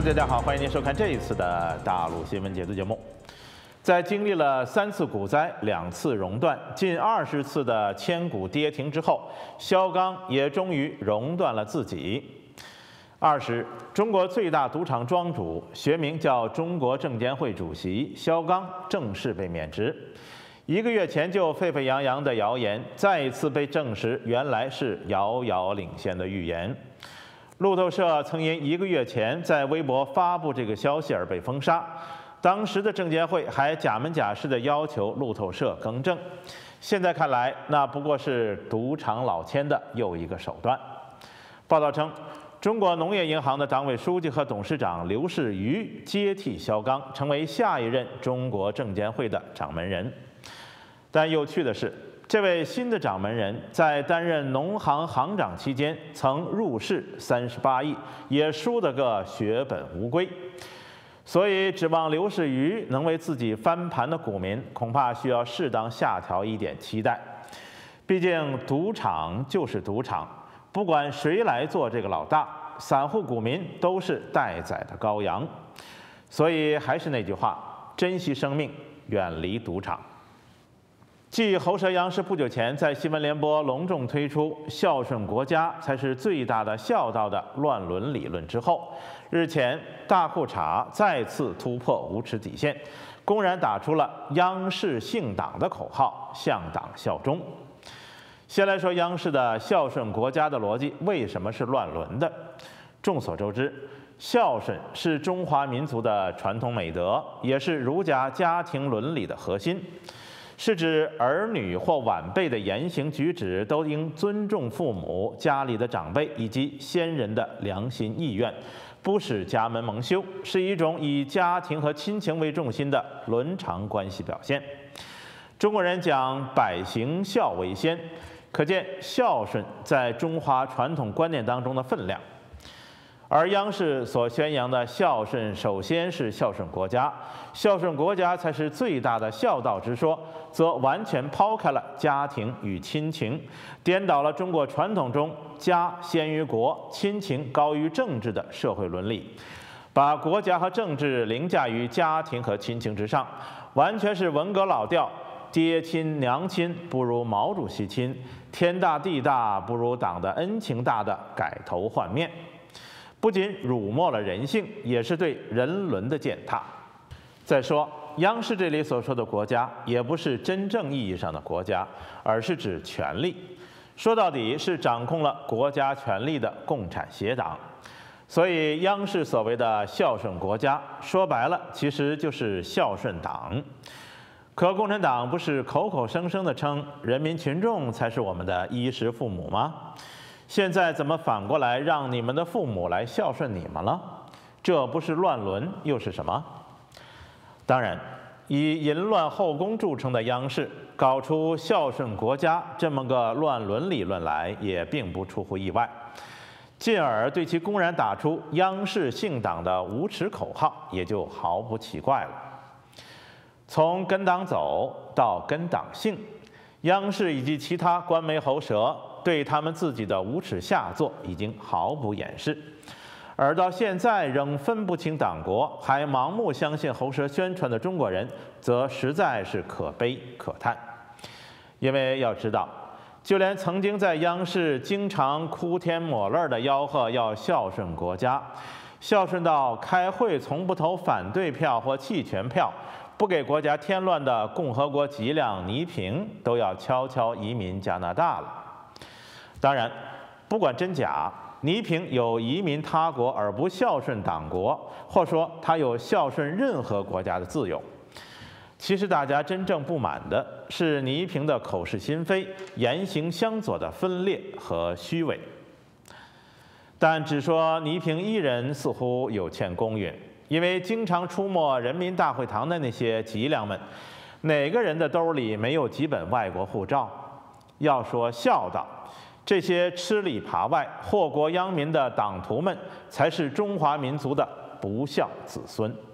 大家好，欢迎您收看这一次的大陆新闻解读节目。在经历了3次股灾、2次熔断、近20次的千股跌停之后，肖钢也终于熔断了自己。20，中国最大赌场庄主，学名叫中国证监会主席肖钢正式被免职。1个月前就沸沸扬扬的谣言，再一次被证实，原来是遥遥领先的预言。路透社曾因1个月前在微博发布这个消息而被封杀，当时的证监会还假门假式地要求路透社更正。现在看来，那不过是赌场老千的又一个手段。报道称，中国农业银行的党委书记和董事长刘士余接替肖钢，成为下一任中国证监会的掌门人。但有趣的是，这位新的掌门人在担任农行行长期间，曾入市38亿，也输得个血本无归。所以，指望刘士余能为自己翻盘的股民，恐怕需要适当下调一点期待。毕竟，赌场就是赌场，不管谁来做这个老大，散户股民都是待宰的羔羊。所以，还是那句话，珍惜生命，远离赌场。继喉舌央视不久前在新闻联播隆重推出“孝顺国家才是最大的孝道”的乱伦理论之后，日前大裤衩再次突破无耻底线，公然打出了“央视姓党”的口号，向党效忠。先来说央视的孝顺国家的逻辑为什么是乱伦的？众所周知，孝顺是中华民族的传统美德，也是儒家家庭伦理的核心。是指儿女或晚辈的言行举止都应尊重父母、家里的长辈以及先人的良心意愿，不使家门蒙羞，是一种以家庭和亲情为重心的伦常关系表现。中国人讲百行孝为先，可见孝顺在中华传统观念当中的分量。而央视所宣扬的孝顺，首先是孝顺国家，孝顺国家才是最大的孝道之说，则完全抛开了家庭与亲情，颠倒了中国传统中家先于国、亲情高于政治的社会伦理，把国家和政治凌驾于家庭和亲情之上，完全是文革老调，爹亲娘亲不如毛主席亲，天大地大不如党的恩情大的改头换面。不仅辱没了人性，也是对人伦的践踏。再说，央视这里所说的国家，也不是真正意义上的国家，而是指权力。说到底，是掌控了国家权力的共产邪党。所以，央视所谓的孝顺国家，说白了，其实就是孝顺党。可共产党不是口口声声地称人民群众才是我们的衣食父母吗？现在怎么反过来让你们的父母来孝顺你们了？这不是乱伦又是什么？当然，以淫乱后宫著称的央视搞出孝顺国家这么个乱伦理论来，也并不出乎意外，进而对其公然打出央视姓党的无耻口号，也就毫不奇怪了。从跟党走到跟党姓，央视以及其他官媒喉舌对他们自己的无耻下作已经毫不掩饰，而到现在仍分不清党国，还盲目相信喉舌宣传的中国人，则实在是可悲可叹。因为要知道，就连曾经在央视经常哭天抹泪的吆喝要孝顺国家，孝顺到开会从不投反对票或弃权票，不给国家添乱的共和国脊梁倪萍都要悄悄移民加拿大了。当然，不管真假，倪萍有移民他国而不孝顺党国，或说他有孝顺任何国家的自由。其实大家真正不满的是倪萍的口是心非、言行相左的分裂和虚伪。但只说倪萍一人似乎有欠公允，因为经常出没人民大会堂的那些脊梁们，哪个人的兜里没有几本外国护照？要说孝道，这些吃里扒外、祸国殃民的党徒们，才是中华民族的不孝子孙。